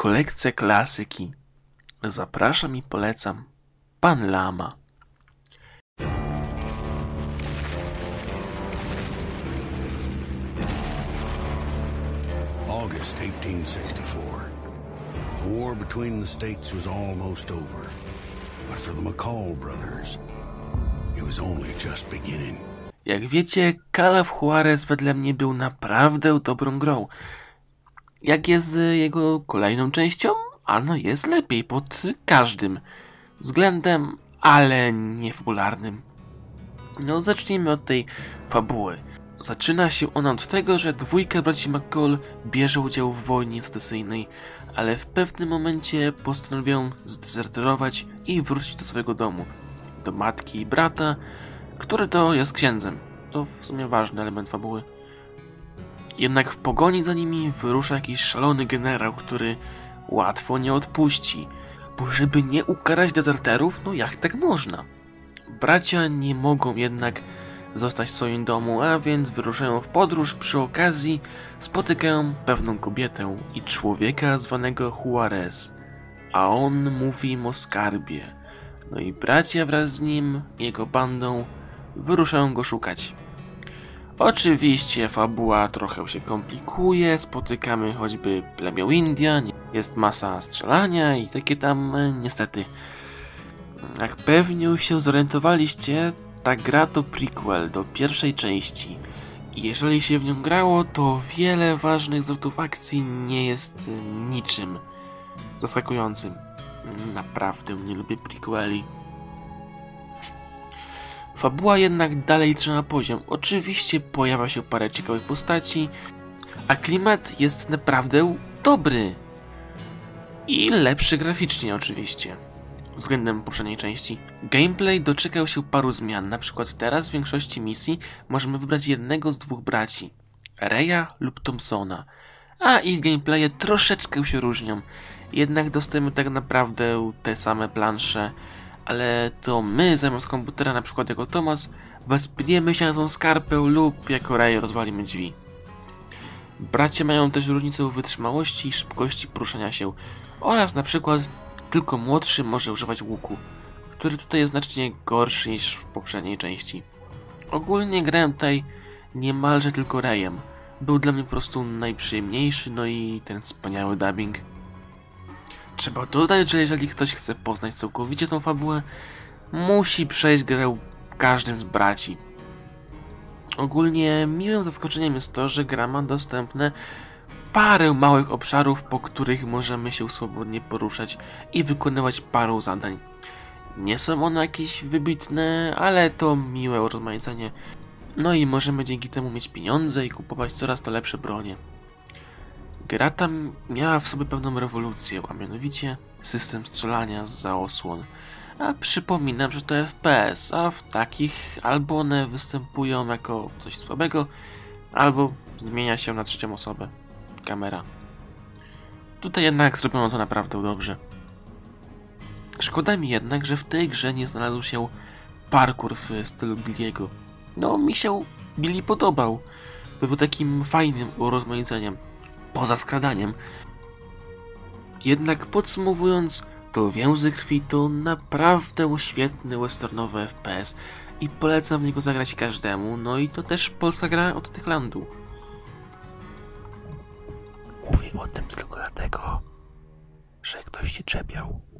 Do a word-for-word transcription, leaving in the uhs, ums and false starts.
kolekcja klasyki. Zapraszam i polecam Pan Lama. August eighteen sixty-four. The war between the states was almost over. But for the McCall brothers, it was only just beginning. Jak wiecie, Call of Juarez wedle mnie był naprawdę dobrą grą. Jak jest z jego kolejną częścią? Ano jest lepiej pod każdym względem, ale nie fabularnym. No zacznijmy od tej fabuły. Zaczyna się ona od tego, że dwójka braci McCall bierze udział w wojnie secesyjnej, ale w pewnym momencie postanowią zdezerterować i wrócić do swojego domu. Do matki i brata, który to jest księdzem. To w sumie ważny element fabuły. Jednak w pogoni za nimi wyrusza jakiś szalony generał, który łatwo nie odpuści. Bo żeby nie ukarać dezerterów, no jak tak można? Bracia nie mogą jednak zostać w swoim domu, a więc wyruszają w podróż. Przy okazji spotykają pewną kobietę i człowieka zwanego Juarez, a on mówi im o skarbie. No i bracia wraz z nim i jego bandą wyruszają go szukać. Oczywiście fabuła trochę się komplikuje, spotykamy choćby plemię Indian, jest masa strzelania i takie tam niestety. Jak pewnie już się zorientowaliście, ta gra to prequel do pierwszej części. I jeżeli się w nią grało, to wiele ważnych zwrotów akcji nie jest niczym zaskakującym. Naprawdę nie lubię prequeli. Fabuła jednak dalej trzyma poziom. Oczywiście pojawia się parę ciekawych postaci, a klimat jest naprawdę dobry. I lepszy graficznie oczywiście, względem poprzedniej części. Gameplay doczekał się paru zmian, na przykład teraz w większości misji możemy wybrać jednego z dwóch braci, Raya lub Thompsona, a ich gameplaye troszeczkę się różnią, jednak dostajemy tak naprawdę te same plansze, ale to my zamiast komputera, na przykład jako Thomas, wespniemy się na tą skarpę lub jako Ray rozwalimy drzwi. Bracia mają też różnicę w wytrzymałości i szybkości poruszania się oraz na przykład tylko młodszy może używać łuku, który tutaj jest znacznie gorszy niż w poprzedniej części. Ogólnie grałem tutaj niemalże tylko Rayem. Był dla mnie po prostu najprzyjemniejszy, no i ten wspaniały dubbing. Trzeba dodać, że jeżeli ktoś chce poznać całkowicie tą fabułę, musi przejść grę każdym z braci. Ogólnie miłym zaskoczeniem jest to, że gra ma dostępne parę małych obszarów, po których możemy się swobodnie poruszać i wykonywać parę zadań. Nie są one jakieś wybitne, ale to miłe urozmaicenie. No i możemy dzięki temu mieć pieniądze i kupować coraz to lepsze bronie. Gra ta miała w sobie pewną rewolucję, a mianowicie system strzelania zza osłon. A przypominam, że to F P S, a w takich albo one występują jako coś słabego, albo zmienia się na trzecią osobę. Kamera. Tutaj jednak zrobiono to naprawdę dobrze. Szkoda mi jednak, że w tej grze nie znalazł się parkour w stylu Billiego. No, mi się Billy podobał. Był takim fajnym urozmaiceniem, poza skradaniem. Jednak podsumowując, to Więzy Krwi to naprawdę świetny westernowy F P S i polecam w niego zagrać każdemu, no i to też polska gra od Techlandu. Mówię o tym tylko dlatego, że ktoś się czepiał.